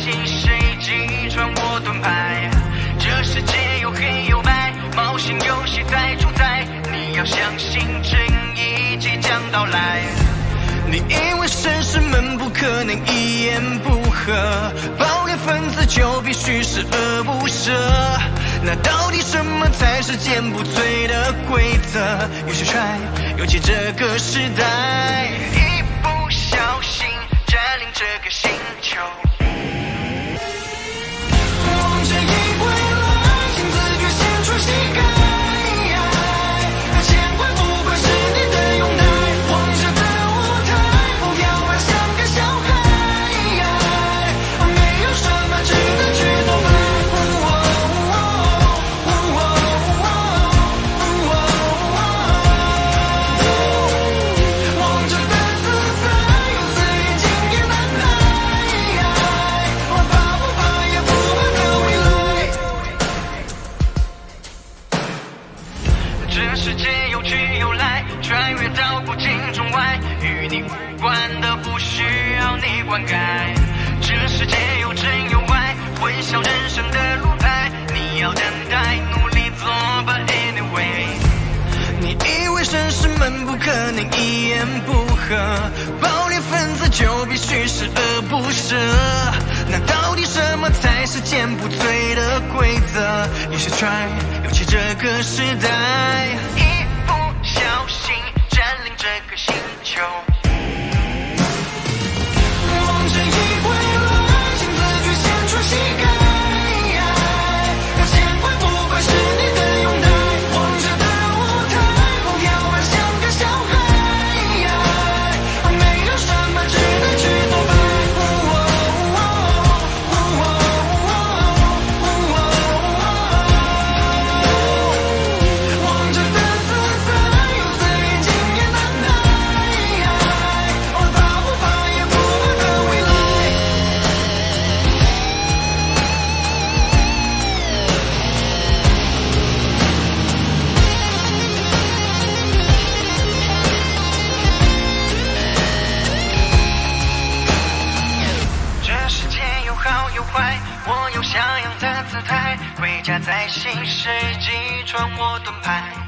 心，谁击穿我盾牌？这世界有黑有白，冒险游戏在主宰。你要相信正义即将到来。你以为绅士们不可能一言不合，暴烈分子就必须是恶不赦？那到底什么才是坚不摧的规则？有些踹，尤其这个时代，一不小心占领这个星球。望着一归来，请自觉献出膝盖。千万不管是你的拥戴，望着的舞台，不要玩像个小孩。没有什么值得去多拜。望着的自在，自愿经验难耐。我怕不怕也不怕的未来。这世界有去有来，穿越到古今中外，与你无关的不需要你灌溉。这世界有真有坏，混淆人生的路牌，你要等待，努力做吧 anyway。你以为绅士们不可能一言不合，暴烈分子就必须是恶不赦？那到底什么才是坚不摧的规则？有些try，尤其这个时代，一不小心占领这个星球。望着一归来，请自觉献出膝盖。千万不管是你的拥戴，望着的舞台，不要玩像个小孩。没有什么值得去作拜。望着的自在，自愿经验难耐。我怕不怕也不怕的未来。这世界有好有坏，我有像样的姿态，回家在新世纪穿我盾牌。